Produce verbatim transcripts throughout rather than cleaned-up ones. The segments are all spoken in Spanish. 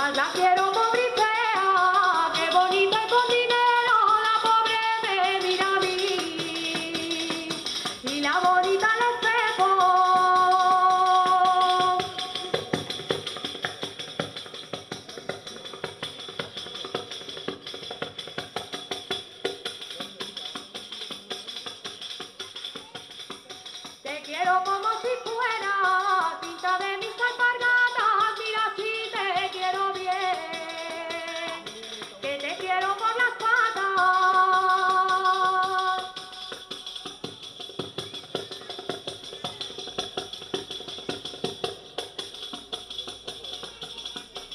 La quiero pobre y fea, qué bonita y con dinero, la pobre me mira a mí, y la bonita al espejo. Te quiero como si fuera tinta de mis alpargatas, mira si te quiero bien, que te quiero por las patas.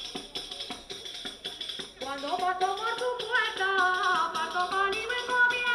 Cuando paso por tu puerta, paso pan y vengo bien.